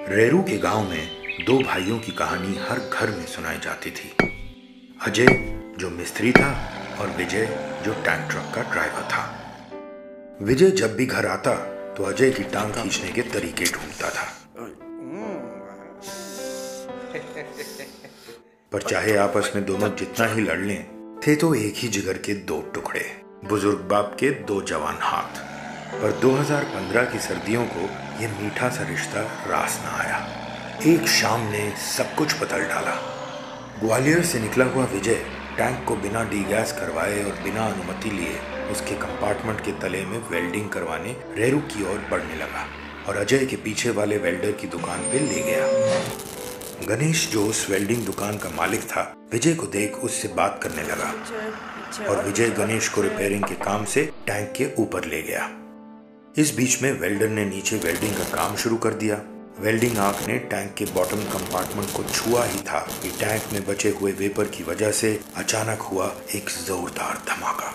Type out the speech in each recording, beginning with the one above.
रेरू के गांव में दो भाइयों की कहानी हर घर में सुनाई जाती थी। अजय जो मिस्त्री था और विजय जो टैंक ट्रक का ड्राइवर था। विजय जब भी घर आता तो अजय की टांग खींचने के तरीके ढूंढता था, पर चाहे आपस में दोनों जितना ही लड़ लें, थे तो एक ही जिगर के दो टुकड़े, बुजुर्ग बाप के दो जवान हाथ। पर 2015 की सर्दियों को यह मीठा सा रिश्ता रास न आया। एक शाम ने सब कुछ बदल डाला। ग्वालियर से निकला हुआ विजय टैंक को बिना डीगैस करवाए और बिना अनुमति लिए उसके कंपार्टमेंट के तले में वेल्डिंग करवाने रेरू की ओर बढ़ने लगा और अजय के पीछे वाले वेल्डर की दुकान पे ले गया। गणेश जो उस वेल्डिंग दुकान का मालिक था, विजय को देख उससे बात करने लगा और विजय गणेश को रिपेयरिंग के काम से टैंक के ऊपर ले गया। इस बीच में वेल्डर ने नीचे वेल्डिंग का काम शुरू कर दिया। वेल्डिंग आग ने टैंक के बॉटम कंपार्टमेंट को छुआ ही था कि टैंक में बचे हुए वेपर की वजह से अचानक हुआ एक जोरदार धमाका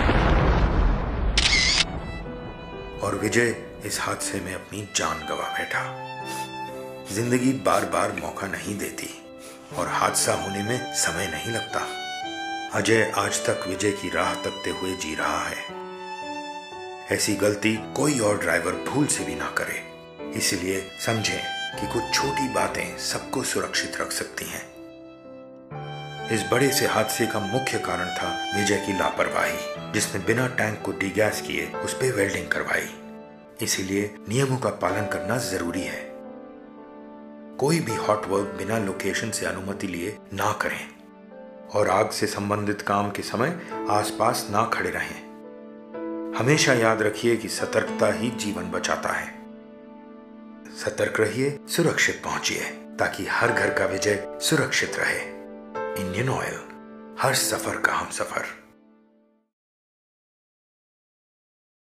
और विजय इस हादसे में अपनी जान गंवा बैठा। जिंदगी बार बार मौका नहीं देती और हादसा होने में समय नहीं लगता। अजय आज तक विजय की राह तकते हुए जी रहा है। ऐसी गलती कोई और ड्राइवर भूल से भी ना करे। इसलिए समझें कि कुछ छोटी बातें सबको सुरक्षित रख सकती हैं। इस बड़े से हादसे का मुख्य कारण था विजय की लापरवाही, जिसने बिना टैंक को डीगैस किए उस पे वेल्डिंग करवाई। इसीलिए नियमों का पालन करना जरूरी है। कोई भी हॉट वर्क बिना लोकेशन से अनुमति लिए ना करें और आग से संबंधित काम के समय आसपास ना खड़े रहें। हमेशा याद रखिए कि सतर्कता ही जीवन बचाता है। सतर्क रहिए, सुरक्षित पहुंचिए, ताकि हर घर का विजय सुरक्षित रहे। इंडियन ऑयल, हर सफर का हमसफर।